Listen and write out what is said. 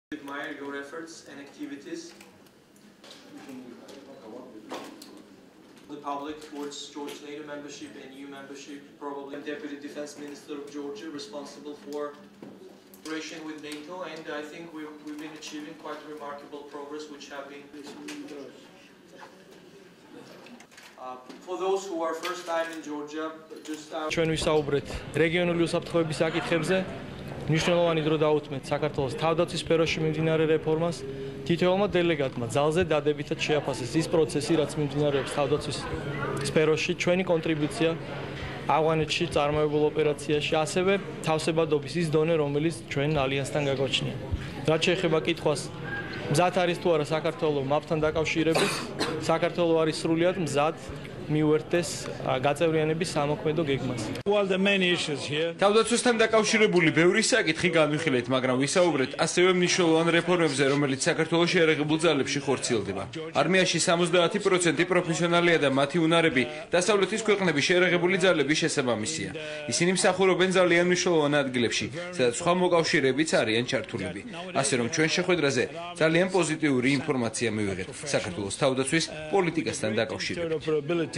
Admire your efforts and activities. The public towards Georgia's NATO membership and EU membership, probably Deputy Defense Minister of Georgia, responsible for cooperation with NATO, and I think we've been achieving quite remarkable progress, which have been. For those who are first time in Georgia, just. ჩვენ ვისაუბრეთ რეგიონული უსაფრთხოების საკითხებზე. მნიშვნელოვანი დრო დაუთმეთ საქართველოს თავდაცვის სფეროში მიმდინარე რეფორმას. თითოეულმა დელეგატმა ძალზე დადებითად შეაფასეს ის პროცესი, რაც მიმდინარეობს თავდაცვის სფეროში, ჩვენი კონტრიბუცია ავღანეთში წარმოებულ ოპერაციაში, ასევე თავსებადობის ის დონე, რომელიც ჩვენ ალიანსთან გაგოჩნია. რაც შეეხება კითხვას, მზად არის თუ არა საქართველოს მაპთან დაკავშირებით, საქართველოს არის სრულიად მზად მიუერთდეს გაწევრიანების სამოქმედო გეგმას. თავდაცვასთან დაკავშირებული ბევრი საკითხი განვიხილეთ, მაგრამ ვისაუბრეთ ასევე მნიშვნელოვან რეფორმებზე, რომელიც საქართველოს შეერაღებულ ძალებში ხორციელდება. არმიაში 70% პროფესიონალია და მათი უნარები დასავლეთის ქვეყნების შეერაღებული ძალების შესაბამისია. ისინი მსახურობენ ძალიან მნიშვნელოვან ადგილებში, სადაც სხვა მოკავშირეებიც არიან ჩართულები. ასე რომ ჩვენ შეხვედრაზე ძალიან პოზიტიური ინფორმაცია მივიღეთ საქართველოს თავდაცვის პოლიტიკასთან დაკავშირებით.